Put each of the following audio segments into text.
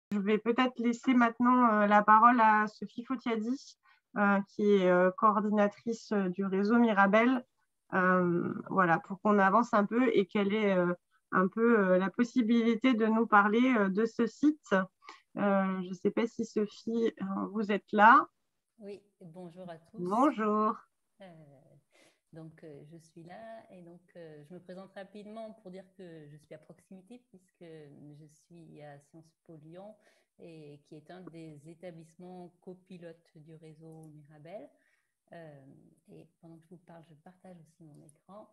Je vais peut-être laisser maintenant la parole à Sophie Fotiadi, qui est coordinatrice du réseau Mirabel, voilà, pour qu'on avance un peu et qu'elle ait un peu la possibilité de nous parler de ce site. Je ne sais pas si Sophie, vous êtes là. Oui, bonjour à tous. Bonjour. Je suis là et je me présente rapidement pour dire que je suis à proximité puisque je suis à Sciences Po Lyon et qui est un des établissements copilotes du réseau Mirabel. Et pendant que je vous parle, je partage aussi mon écran.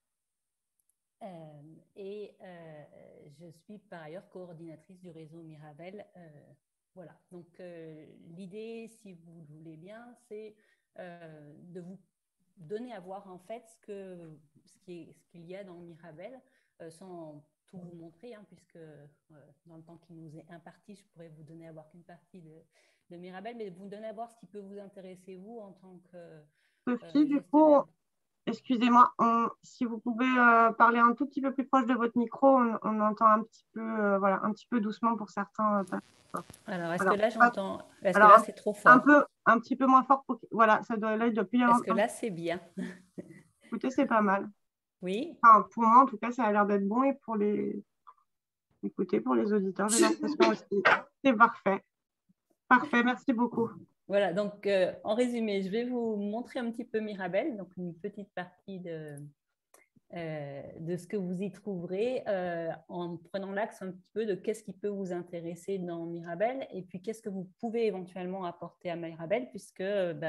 Je suis par ailleurs coordinatrice du réseau Mirabel. Voilà, l'idée, si vous le voulez bien, c'est de vous donner à voir en fait ce qu'il y a dans Mirabel, sans tout vous montrer, hein, puisque dans le temps qui nous est imparti, je pourrais vous donner à voir qu'une partie de Mirabel, mais vous donner à voir ce qui peut vous intéresser, vous, en tant que Sophie, du coup, gestionnaire. excusez-moi, si vous pouvez parler un tout petit peu plus proche de votre micro, on entend un petit peu, voilà, un petit peu doucement pour certains. Alors, est-ce que Alors, là, j'entends? Est-ce que là, alors c'est trop fort? un petit peu moins fort. Voilà, ça doit, là, il doit plus y avoir. Est-ce que là, c'est bien? Écoutez, c'est pas mal. Oui? Enfin, pour moi, en tout cas, ça a l'air d'être bon et pour écoutez, pour les auditeurs, j'ai l'impression aussi. C'est parfait. Parfait, merci beaucoup. Voilà, en résumé, je vais vous montrer un petit peu Mirabel, donc une petite partie de ce que vous y trouverez, en prenant l'axe un petit peu de qu'est-ce qui peut vous intéresser dans Mirabel et puis qu'est-ce que vous pouvez éventuellement apporter à Mirabel, puisque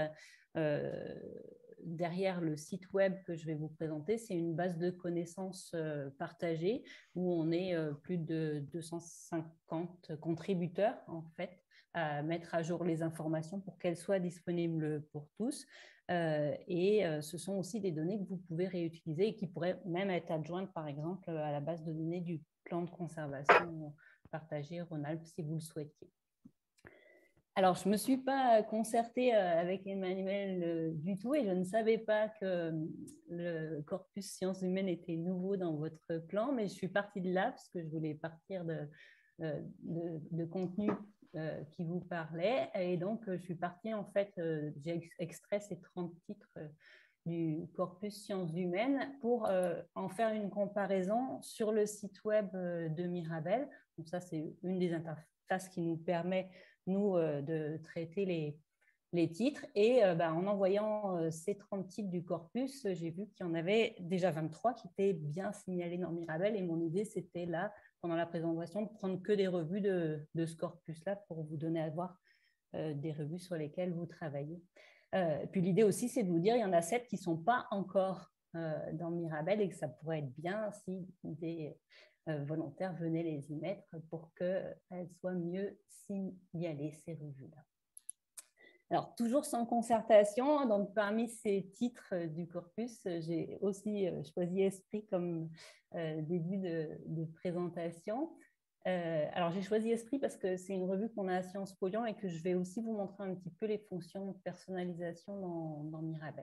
derrière le site web que je vais vous présenter, c'est une base de connaissances partagée où on est plus de 250 contributeurs en fait à mettre à jour les informations pour qu'elles soient disponibles pour tous. Ce sont aussi des données que vous pouvez réutiliser et qui pourraient même être adjointes, par exemple, à la base de données du plan de conservation partagé Rhône-Alpes, si vous le souhaitiez. Alors, je ne me suis pas concertée avec Emmanuel du tout et je ne savais pas que le corpus sciences humaines était nouveau dans votre plan, mais je suis partie de là parce que je voulais partir de contenu qui vous parlait. Et donc, je suis partie, en fait, j'ai extrait ces 30 titres du corpus sciences humaines pour en faire une comparaison sur le site web de Mirabel. Donc ça, c'est une des interfaces qui nous permet, nous, de traiter les titres. Et en envoyant ces 30 titres du corpus, j'ai vu qu'il y en avait déjà 23 qui étaient bien signalés dans Mirabel. Et mon idée, c'était là, pendant la présentation, de prendre que des revues de ce corpus-là pour vous donner à voir des revues sur lesquelles vous travaillez. Puis l'idée aussi, c'est de vous dire, il y en a 7 qui ne sont pas encore dans Mirabel et que ça pourrait être bien si des volontaires venaient les y mettre pour qu'elles soient mieux signalées, ces revues-là. Alors, toujours sans concertation, donc parmi ces titres du corpus, j'ai aussi choisi Esprit comme début de présentation. Alors, j'ai choisi Esprit parce que c'est une revue qu'on a à Sciences Po Lyon et que je vais aussi vous montrer un petit peu les fonctions de personnalisation dans Mirabel.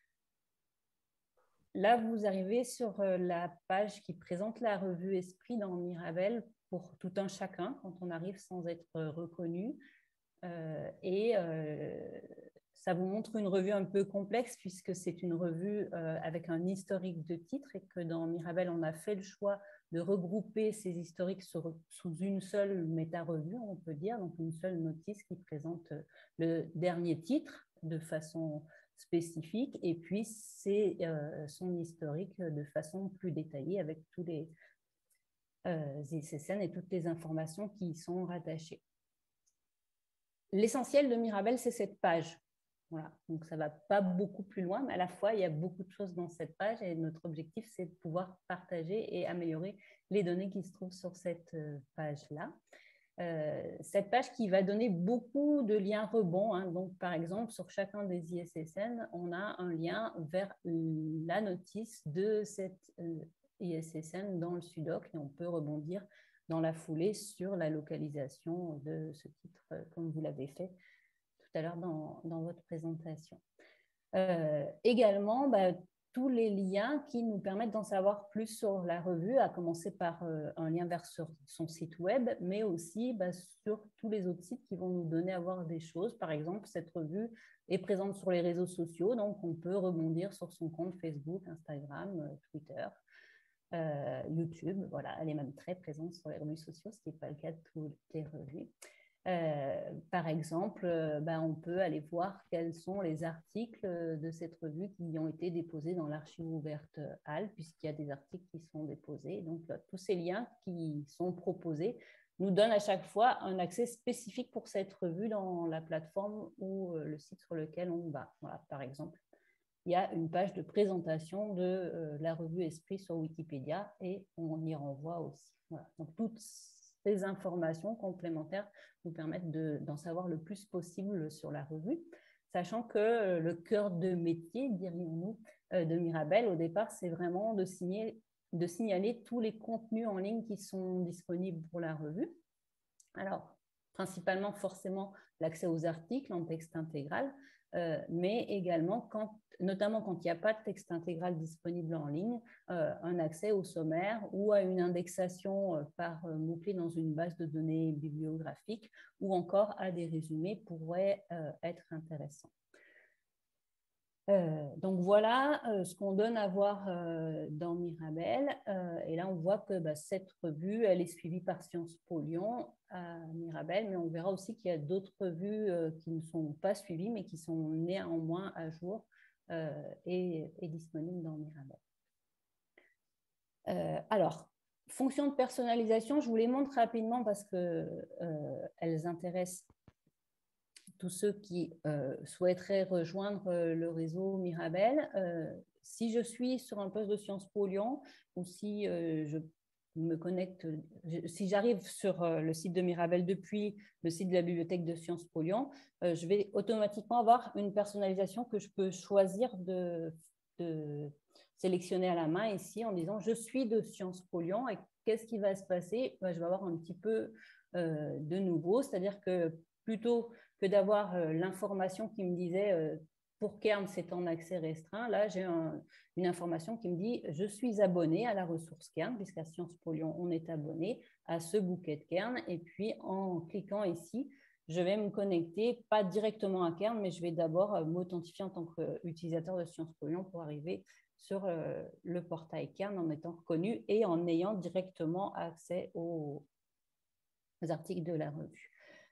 Là, vous arrivez sur la page qui présente la revue Esprit dans Mirabel pour tout un chacun quand on arrive sans être reconnu. Ça vous montre une revue un peu complexe puisque c'est une revue avec un historique de titres et que dans Mirabel, on a fait le choix de regrouper ces historiques sous une seule méta-revue, on peut dire, donc une seule notice qui présente le dernier titre de façon spécifique et puis c'est son historique de façon plus détaillée avec tous les ISSN et toutes les informations qui y sont rattachées. L'essentiel de Mirabel, c'est cette page. Voilà. Donc, ça ne va pas beaucoup plus loin, mais à la fois, il y a beaucoup de choses dans cette page et notre objectif, c'est de pouvoir partager et améliorer les données qui se trouvent sur cette page-là. Cette page qui va donner beaucoup de liens rebonds. Hein. Donc, par exemple, sur chacun des ISSN, on a un lien vers la notice de cette ISSN dans le SUDOC et on peut rebondir dans la foulée sur la localisation de ce titre, comme vous l'avez fait tout à l'heure dans votre présentation. Également, tous les liens qui nous permettent d'en savoir plus sur la revue, à commencer par un lien vers son site web, mais aussi sur tous les autres sites qui vont nous donner à voir des choses. Par exemple, cette revue est présente sur les réseaux sociaux, donc on peut rebondir sur son compte Facebook, Instagram, Twitter, YouTube. Voilà, elle est même très présente sur les revues sociaux, ce qui n'est pas le cas de toutes les revues. Par exemple, on peut aller voir quels sont les articles de cette revue qui ont été déposés dans l'archive ouverte HAL, puisqu'il y a des articles qui sont déposés. Donc, tous ces liens qui sont proposés nous donnent à chaque fois un accès spécifique pour cette revue dans la plateforme ou le site sur lequel on va. Voilà, par exemple, il y a une page de présentation de la revue Esprit sur Wikipédia et on y renvoie aussi. Voilà. Donc, toutes ces informations complémentaires nous permettent d'en savoir le plus possible sur la revue, sachant que le cœur de métier, dirions-nous, de Mirabel, au départ, c'est vraiment de signaler tous les contenus en ligne qui sont disponibles pour la revue. Alors, principalement, forcément, l'accès aux articles en texte intégral, mais également, notamment quand il n'y a pas de texte intégral disponible en ligne, un accès au sommaire ou à une indexation par mots-clés dans une base de données bibliographique ou encore à des résumés pourrait être intéressant. Donc voilà ce qu'on donne à voir dans Mirabel. Et là, on voit que cette revue, elle est suivie par Sciences Po Lyon à Mirabel, mais on verra aussi qu'il y a d'autres revues qui ne sont pas suivies, mais qui sont néanmoins à jour et disponibles dans Mirabel. Alors, fonction de personnalisation, je vous les montre rapidement parce qu'elles intéressent tous ceux qui souhaiteraient rejoindre le réseau Mirabel. Si je suis sur un poste de Sciences Po Lyon ou si je me connecte, si j'arrive sur le site de Mirabel depuis le site de la bibliothèque de Sciences Po Lyon, je vais automatiquement avoir une personnalisation que je peux choisir de sélectionner à la main ici en disant je suis de Sciences Po Lyon et qu'est-ce qui va se passer? Je vais avoir un petit peu de nouveau, c'est-à-dire que plutôt que d'avoir l'information qui me disait pour Kern, c'est en accès restreint. Là, j'ai une information qui me dit je suis abonné à la ressource Kern, puisqu'à Sciences Po Lyon, on est abonné à ce bouquet de Kern. Et puis, en cliquant ici, je vais me connecter, pas directement à Kern, mais je vais d'abord m'authentifier en tant qu'utilisateur de Sciences Po Lyon pour arriver sur le portail Kern en étant reconnu et en ayant directement accès aux articles de la revue.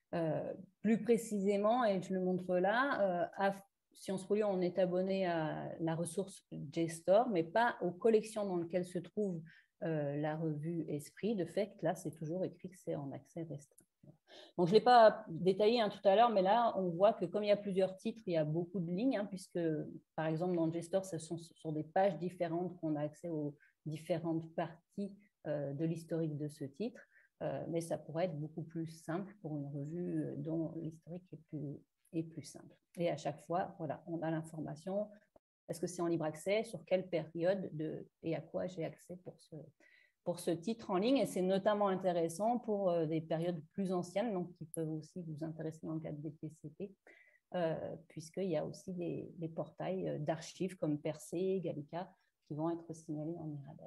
Plus précisément, et je le montre là, à Sciences Po Lyon, on est abonné à la ressource JSTOR, mais pas aux collections dans lesquelles se trouve la revue Esprit. De fait, là, c'est toujours écrit que c'est en accès restreint. Donc, je ne l'ai pas détaillé tout à l'heure, mais là, on voit que comme il y a plusieurs titres, il y a beaucoup de lignes, puisque, par exemple, dans JSTOR, ce sont sur des pages différentes qu'on a accès aux différentes parties de l'historique de ce titre. Mais ça pourrait être beaucoup plus simple pour une revue dont l'historique est plus simple. Et à chaque fois, voilà, on a l'information. Est-ce que c'est en libre accès? Sur quelle période et à quoi j'ai accès pour ce titre en ligne? Et c'est notamment intéressant pour des périodes plus anciennes, donc qui peuvent aussi vous intéresser dans le cadre des PCP, puisqu'il y a aussi des portails d'archives comme Percé, Gallica, qui vont être signalés en Mirabel.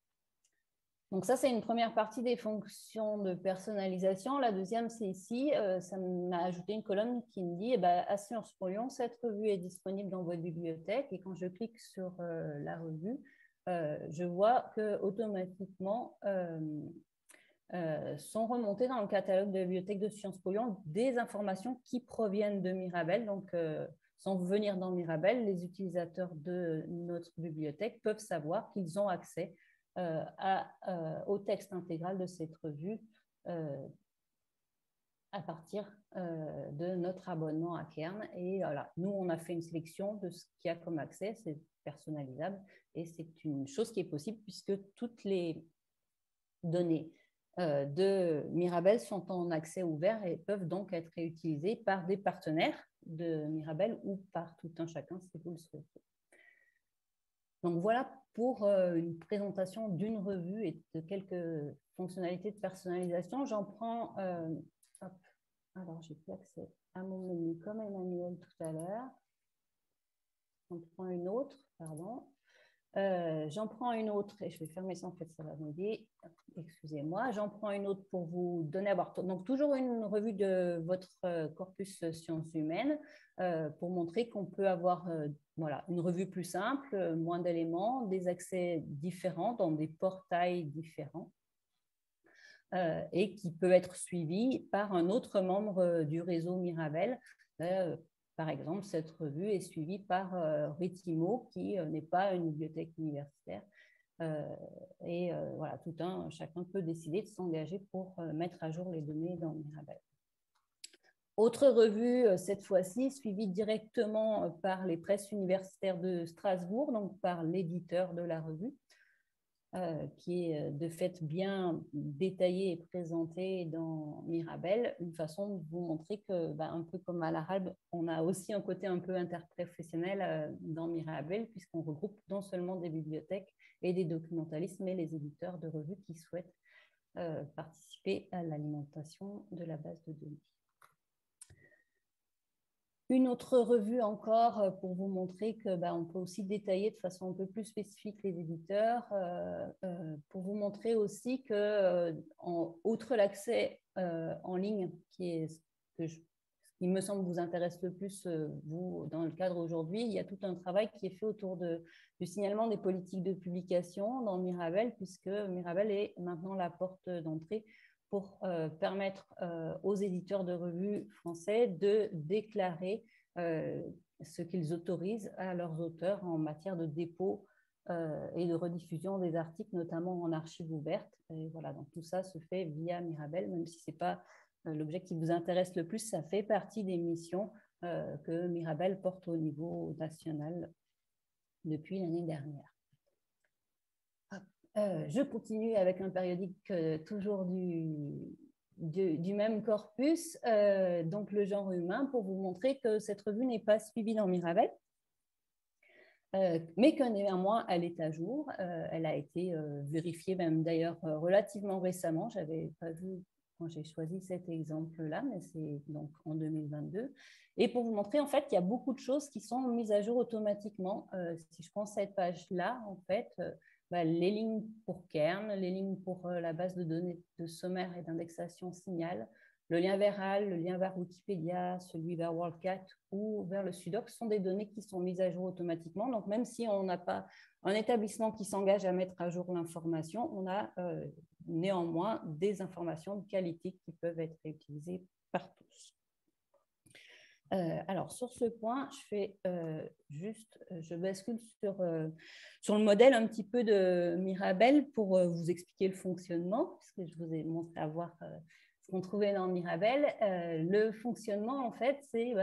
Donc ça, c'est une première partie des fonctions de personnalisation. La deuxième, c'est ici. Ça m'a ajouté une colonne qui me dit à Sciences Po Lyon, cette revue est disponible dans votre bibliothèque. Et quand je clique sur la revue, je vois qu'automatiquement sont remontées dans le catalogue de la bibliothèque de Sciences Po Lyon des informations qui proviennent de Mirabel. Donc, sans venir dans Mirabel, les utilisateurs de notre bibliothèque peuvent savoir qu'ils ont accès au texte intégral de cette revue à partir de notre abonnement à Kern. Et voilà, nous, on a fait une sélection de ce qu'il y a comme accès, c'est personnalisable et c'est une chose qui est possible puisque toutes les données de Mirabel sont en accès ouvert et peuvent donc être réutilisées par des partenaires de Mirabel ou par tout un chacun si vous le souhaitez. Donc voilà pour une présentation d'une revue et de quelques fonctionnalités de personnalisation. J'en prends, alors j'ai plus accès à mon menu comme Emmanuel tout à l'heure. J'en prends une autre, pardon. J'en prends une autre, et je vais fermer ça, en fait, ça va m'aider. Excusez-moi, j'en prends une autre pour vous donner à voir. Donc, toujours une revue de votre corpus sciences humaines pour montrer qu'on peut avoir voilà, une revue plus simple, moins d'éléments, des accès différents dans des portails différents et qui peut être suivi par un autre membre du réseau Mirabel. Par exemple, cette revue est suivie par Ritimo, qui n'est pas une bibliothèque universitaire. Et voilà, chacun peut décider de s'engager pour mettre à jour les données dans Mirabel. Autre revue, cette fois-ci, suivie directement par les presses universitaires de Strasbourg, donc par l'éditeur de la revue, qui est de fait bien détaillée et présentée dans Mirabel, une façon de vous montrer que, un peu comme à l'arabe, on a aussi un côté un peu interprofessionnel dans Mirabel, puisqu'on regroupe non seulement des bibliothèques et des documentalistes, mais les éditeurs de revues qui souhaitent participer à l'alimentation de la base de données. Une autre revue encore pour vous montrer que on peut aussi détailler de façon un peu plus spécifique les éditeurs, pour vous montrer aussi que, outre l'accès en ligne, qui me semble vous intéresse le plus, vous, dans le cadre aujourd'hui, il y a tout un travail qui est fait autour du signalement des politiques de publication dans Mirabel, puisque Mirabel est maintenant la porte d'entrée pour permettre aux éditeurs de revues français de déclarer ce qu'ils autorisent à leurs auteurs en matière de dépôt et de rediffusion des articles, notamment en archives ouvertes. Et voilà, donc tout ça se fait via Mirabel, même si ce n'est pas l'objet qui vous intéresse le plus, ça fait partie des missions que Mirabel porte au niveau national depuis l'année dernière. Je continue avec un périodique toujours du même corpus, donc le genre humain, pour vous montrer que cette revue n'est pas suivie dans Mirabel, mais que néanmoins elle est à jour. Elle a été vérifiée même d'ailleurs relativement récemment. Je n'avais pas vu quand j'ai choisi cet exemple-là, mais c'est donc en 2022. Et pour vous montrer en fait qu'il y a beaucoup de choses qui sont mises à jour automatiquement. Si je prends cette page-là, en fait, les lignes pour Kern, les lignes pour la base de données de sommaire et d'indexation signal, le lien vers HAL, le lien vers Wikipédia, celui vers WorldCat ou vers le Sudoc sont des données qui sont mises à jour automatiquement. Donc, même si on n'a pas un établissement qui s'engage à mettre à jour l'information, on a néanmoins des informations de qualité qui peuvent être utilisées par tous. Alors, sur ce point, je bascule sur le modèle un petit peu de Mirabel pour vous expliquer le fonctionnement, puisque je vous ai montré à voir ce qu'on trouvait dans Mirabel. Le fonctionnement, en fait, c'est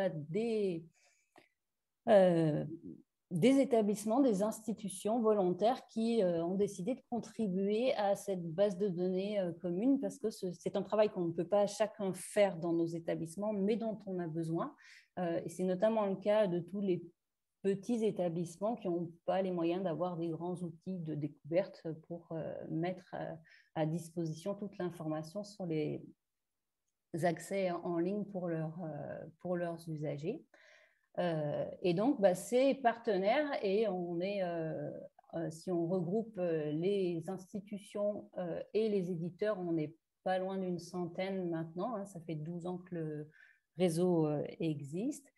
des établissements, des institutions volontaires qui ont décidé de contribuer à cette base de données commune, parce que c'est un travail qu'on ne peut pas chacun faire dans nos établissements, mais dont on a besoin. Et c'est notamment le cas de tous les petits établissements qui n'ont pas les moyens d'avoir des grands outils de découverte pour mettre à disposition toute l'information sur les accès en ligne pour leurs usagers. Et donc, c'est partenaire et on est, si on regroupe les institutions et les éditeurs, on n'est pas loin d'une centaine maintenant. Hein, ça fait 12 ans que le réseau existe.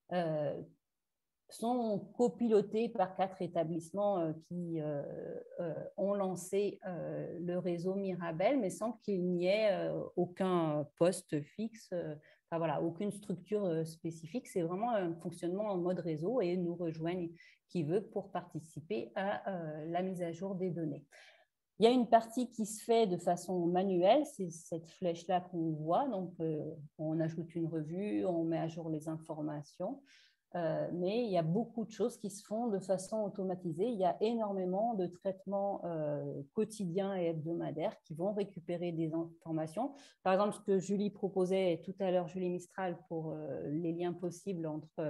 Sont copilotés par 4 établissements qui ont lancé le réseau Mirabel, mais sans qu'il n'y ait aucun poste fixe, voilà, aucune structure spécifique. C'est vraiment un fonctionnement en mode réseau et nous rejoignent qui veut pour participer à la mise à jour des données. Il y a une partie qui se fait de façon manuelle, c'est cette flèche-là qu'on voit. Donc, on ajoute une revue, on met à jour les informations. Mais il y a beaucoup de choses qui se font de façon automatisée. Il y a énormément de traitements quotidiens et hebdomadaires qui vont récupérer des informations. Par exemple, ce que Julie proposait tout à l'heure, Julie Mistral, pour les liens possibles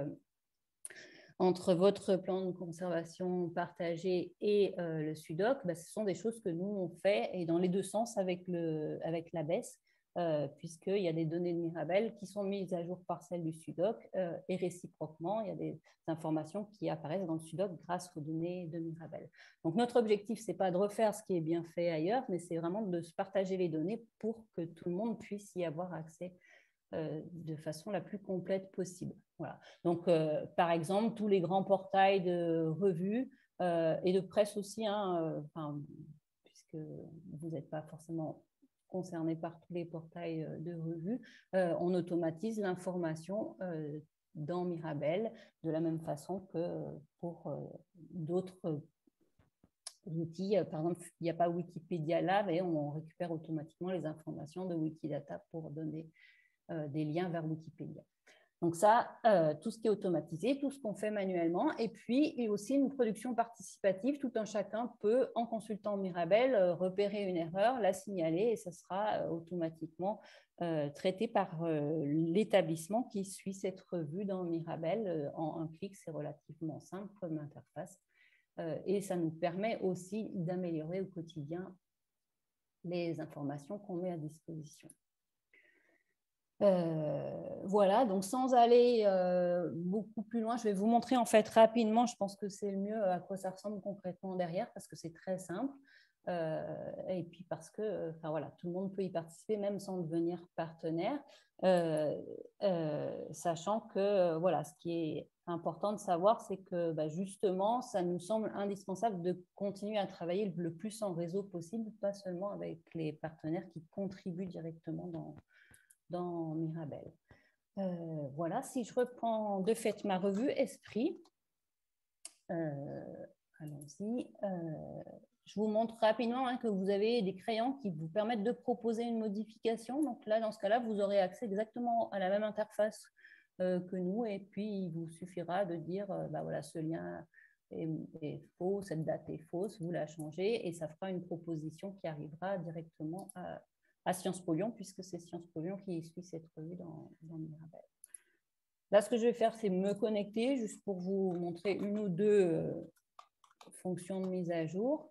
entre votre plan de conservation partagé et le Sudoc, ce sont des choses que nous, on fait, et dans les deux sens avec l'ABES. puisqu'il y a des données de Mirabel qui sont mises à jour par celles du SUDOC et réciproquement, il y a des informations qui apparaissent dans le SUDOC grâce aux données de Mirabel. Donc, notre objectif, ce n'est pas de refaire ce qui est bien fait ailleurs, mais c'est vraiment de se partager les données pour que tout le monde puisse y avoir accès de façon la plus complète possible. Voilà. Donc, par exemple, tous les grands portails de revues et de presse aussi, puisque vous n'êtes pas forcément concerné par tous les portails de revues, on automatise l'information dans Mirabel de la même façon que pour d'autres outils. Par exemple, il n'y a pas Wikipédia là, mais on récupère automatiquement les informations de Wikidata pour donner des liens vers Wikipédia. Donc ça, tout ce qui est automatisé, tout ce qu'on fait manuellement, et puis il y a aussi une production participative. Tout un chacun peut, en consultant Mirabel, repérer une erreur, la signaler, et ça sera automatiquement traité par l'établissement qui suit cette revue dans Mirabel. En un clic, c'est relativement simple comme interface, et ça nous permet aussi d'améliorer au quotidien les informations qu'on met à disposition. Voilà, donc sans aller beaucoup plus loin, je vais vous montrer en fait rapidement, je pense que c'est le mieux à quoi ça ressemble concrètement derrière, parce que c'est très simple, et puis parce que voilà, tout le monde peut y participer même sans devenir partenaire, sachant que voilà, ce qui est important de savoir, c'est que justement, ça nous semble indispensable de continuer à travailler le plus en réseau possible, pas seulement avec les partenaires qui contribuent directement dans Mirabel. Voilà, si je reprends de fait ma revue Esprit, allons-y. Je vous montre rapidement que vous avez des crayons qui vous permettent de proposer une modification. Donc là, dans ce cas-là, vous aurez accès exactement à la même interface que nous, et puis il vous suffira de dire, voilà, ce lien est faux, cette date est fausse, vous la changez, et ça fera une proposition qui arrivera directement à Sciences Po Lyon, puisque c'est Sciences Po Lyon qui suit cette revue dans Mirabel. Là, ce que je vais faire, c'est me connecter, juste pour vous montrer une ou deux fonctions de mise à jour.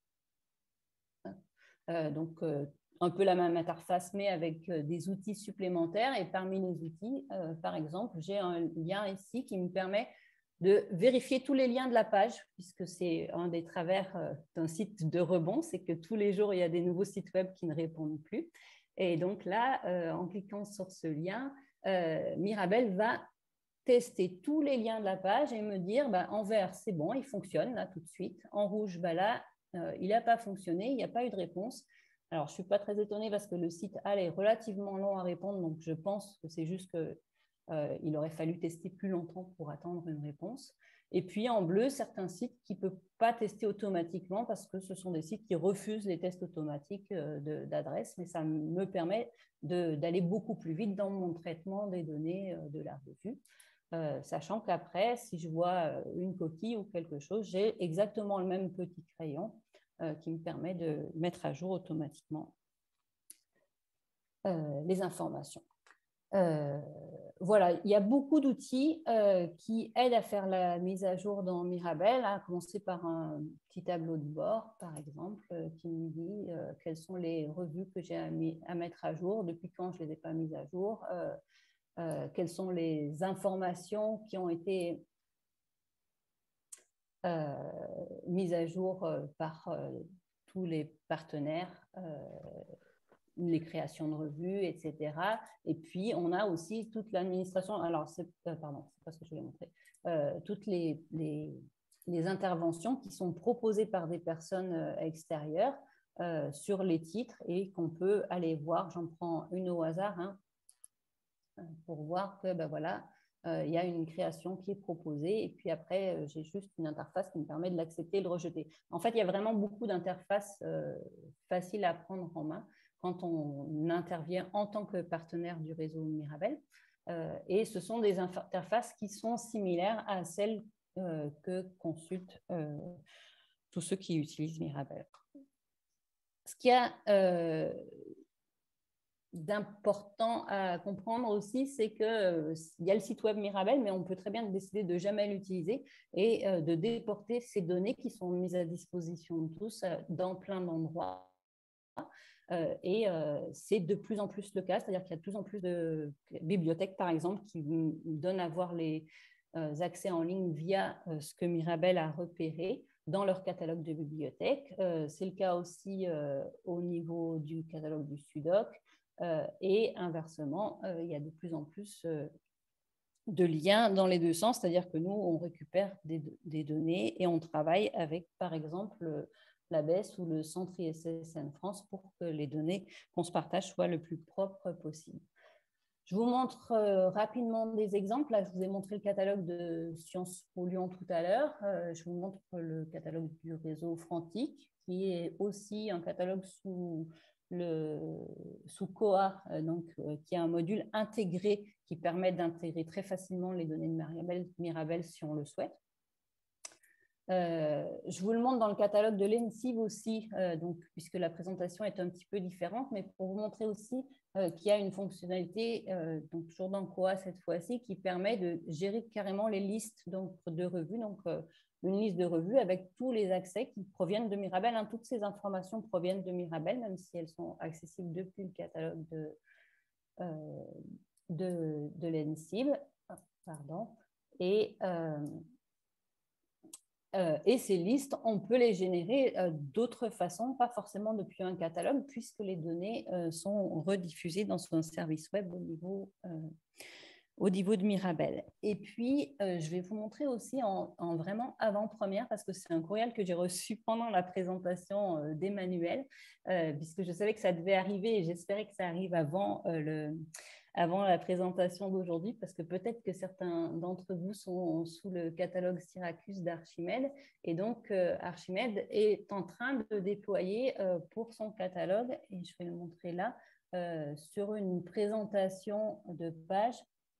Donc, un peu la même interface, mais avec des outils supplémentaires. Et parmi les outils, par exemple, j'ai un lien ici qui me permet de vérifier tous les liens de la page, puisque c'est un des travers d'un site de rebond, c'est que tous les jours, il y a des nouveaux sites web qui ne répondent plus. Et donc là, en cliquant sur ce lien, Mirabel va tester tous les liens de la page et me dire, en vert, c'est bon, il fonctionne là tout de suite. En rouge, là, il n'a pas fonctionné, il n'y a pas eu de réponse. Alors, je ne suis pas très étonnée parce que le site est relativement long à répondre, donc je pense que c'est juste qu'il aurait fallu tester plus longtemps pour attendre une réponse. Et puis, en bleu, certains sites qui ne peuvent pas tester automatiquement parce que ce sont des sites qui refusent les tests automatiques d'adresse, mais ça me permet d'aller beaucoup plus vite dans mon traitement des données de la revue. Sachant qu'après, si je vois une coquille ou quelque chose, j'ai exactement le même petit crayon qui me permet de mettre à jour automatiquement les informations. Voilà, il y a beaucoup d'outils qui aident à faire la mise à jour dans Mirabel, à commencer par un petit tableau de bord, par exemple, qui me dit quelles sont les revues que j'ai à mettre à jour, depuis quand je ne les ai pas mises à jour, quelles sont les informations qui ont été mises à jour par tous les partenaires, les créations de revues, etc. Et puis, on a aussi toute l'administration. Alors, pardon, c'est pas ce que je voulais montrer. Toutes les interventions qui sont proposées par des personnes extérieures sur les titres et qu'on peut aller voir. J'en prends une au hasard, pour voir que voilà, il y a une création qui est proposée et puis après, j'ai juste une interface qui me permet de l'accepter et de le rejeter. En fait, il y a vraiment beaucoup d'interfaces faciles à prendre en main quand on intervient en tant que partenaire du réseau Mirabel. Et ce sont des interfaces qui sont similaires à celles que consultent tous ceux qui utilisent Mirabel. Ce qu'il y a d'important à comprendre aussi, c'est qu'il y a le site web Mirabel, mais on peut très bien décider de jamais l'utiliser et de déporter ces données qui sont mises à disposition de tous dans plein d'endroits. C'est de plus en plus le cas, c'est-à-dire qu'il y a de plus en plus de bibliothèques, par exemple, qui donnent à voir les accès en ligne via ce que Mirabel a repéré dans leur catalogue de bibliothèques. C'est le cas aussi au niveau du catalogue du SUDOC et inversement, il y a de plus en plus de liens dans les deux sens, c'est-à-dire que nous, on récupère des données et on travaille avec, par exemple, l'ABES ou le Centre ISSN France pour que les données qu'on se partage soient le plus propres possible. Je vous montre rapidement des exemples. Là, je vous ai montré le catalogue de Sciences Po Lyon tout à l'heure. Je vous montre le catalogue du réseau Frantic, qui est aussi un catalogue sous COA, qui est un module intégré qui permet d'intégrer très facilement les données de Mirabel si on le souhaite. Je vous le montre dans le catalogue de l'ENSIB aussi, puisque la présentation est un petit peu différente, mais pour vous montrer aussi qu'il y a une fonctionnalité, donc toujours dans COA cette fois-ci, qui permet de gérer carrément les listes de revues, une liste de revues avec tous les accès qui proviennent de Mirabel. Toutes ces informations proviennent de Mirabel, même si elles sont accessibles depuis le catalogue de l'ENSIB. Pardon. Et ces listes, on peut les générer d'autres façons, pas forcément depuis un catalogue, puisque les données sont rediffusées dans son service web au niveau de Mirabel. Et puis, je vais vous montrer aussi en vraiment avant-première, parce que c'est un courriel que j'ai reçu pendant la présentation d'Emmanuel, puisque je savais que ça devait arriver et j'espérais que ça arrive avant la présentation d'aujourd'hui, parce que peut-être que certains d'entre vous sont sous le catalogue Syracuse d'Archimède. Et donc, Archimède est en train de déployer pour son catalogue, et je vais le montrer là, sur une présentation de page,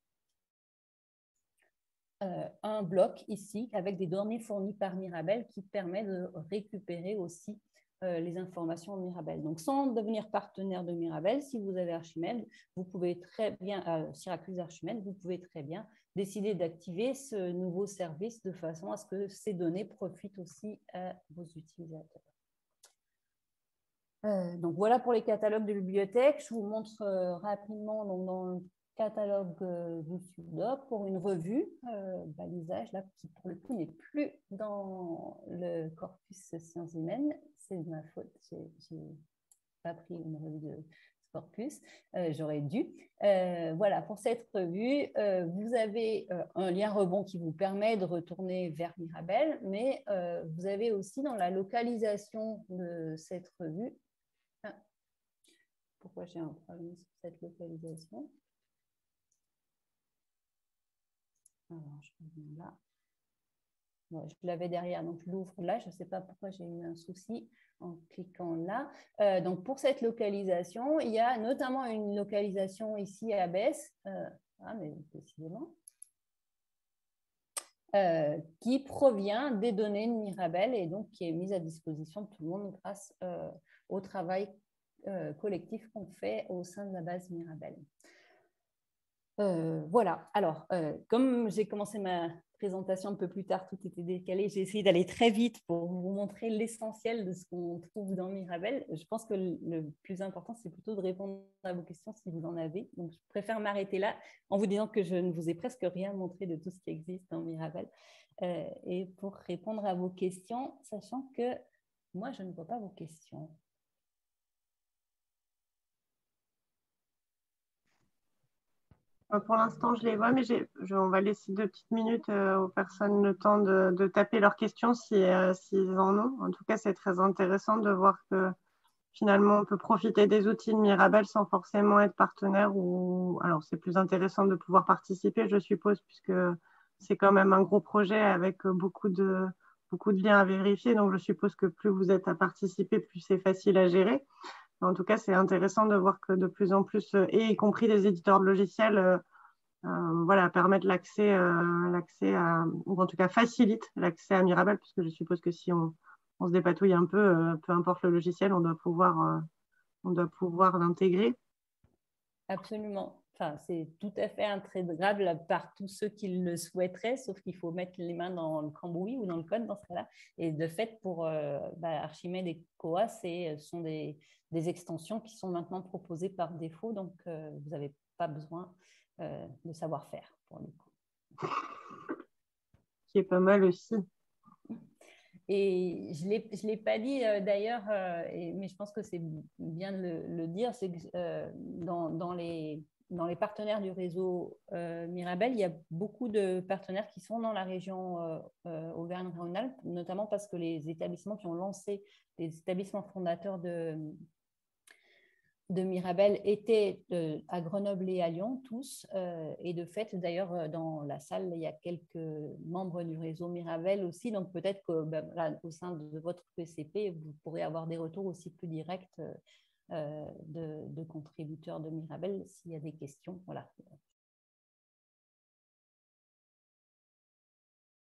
un bloc ici avec des données fournies par Mirabel qui permet de récupérer aussi les informations de Mirabel. Donc, sans devenir partenaire de Mirabel, si vous avez Archimède, vous pouvez très bien, Syracuse Archimède, vous pouvez très bien décider d'activer ce nouveau service de façon à ce que ces données profitent aussi à vos utilisateurs. Donc, voilà pour les catalogues de bibliothèques. Je vous montre rapidement dans le catalogue du SUDOC pour une revue, balisage, là, qui pour le coup n'est plus dans le corpus sciences humaines. C'est de ma faute, j'ai pas pris une revue de corpus, j'aurais dû. Voilà, pour cette revue, vous avez un lien rebond qui vous permet de retourner vers Mirabel, mais vous avez aussi dans la localisation de cette revue, pourquoi j'ai un problème sur cette localisation? Alors, je reviens là. Bon, je l'avais derrière, donc je l'ouvre là. Je ne sais pas pourquoi j'ai eu un souci en cliquant là. Donc, pour cette localisation, il y a notamment une localisation ici à BES, mais décidément, qui provient des données de Mirabel et donc qui est mise à disposition de tout le monde grâce au travail collectif qu'on fait au sein de la base Mirabel. Voilà, alors, comme j'ai commencé ma présentation un peu plus tard, tout était décalé, j'ai essayé d'aller très vite pour vous montrer l'essentiel de ce qu'on trouve dans Mirabel. Je pense que le plus important, c'est plutôt de répondre à vos questions si vous en avez. Donc, je préfère m'arrêter là en vous disant que je ne vous ai presque rien montré de tout ce qui existe dans Mirabel. Et pour répondre à vos questions, sachant que moi, je ne vois pas vos questions. Pour l'instant, je les vois, mais on va laisser 2 petites minutes aux personnes le temps de taper leurs questions s'ils en ont. En tout cas, c'est très intéressant de voir que finalement, on peut profiter des outils de Mirabel sans forcément être partenaire. Alors, c'est plus intéressant de pouvoir participer, je suppose, puisque c'est quand même un gros projet avec beaucoup de liens à vérifier. Donc, je suppose que plus vous êtes à participer, plus c'est facile à gérer. En tout cas, c'est intéressant de voir que de plus en plus, et y compris les éditeurs de logiciels, permettent l'accès ou en tout cas facilitent l'accès à Mirabel, puisque je suppose que si on se dépatouille un peu, peu importe le logiciel, on doit pouvoir l'intégrer. Absolument. enfin, c'est tout à fait intégrable par tous ceux qui le souhaiteraient, sauf qu'il faut mettre les mains dans le cambouis ou dans le code dans ce cas-là. Et de fait, pour Archimède et Koa, ce sont des extensions qui sont maintenant proposées par défaut, donc vous n'avez pas besoin de savoir-faire pour le coup. Qui est pas mal aussi. Et je ne l'ai pas dit d'ailleurs, mais je pense que c'est bien de le dire, c'est que dans les partenaires du réseau Mirabel, il y a beaucoup de partenaires qui sont dans la région Auvergne-Rhône-Alpes, notamment parce que les établissements qui ont lancé, les établissements fondateurs de Mirabel étaient à Grenoble et à Lyon, tous. Et de fait, d'ailleurs, dans la salle, il y a quelques membres du réseau Mirabel aussi. Donc, peut-être qu'au sein de votre PCP, vous pourrez avoir des retours aussi plus directs de contributeurs de Mirabel s'il y a des questions. Voilà.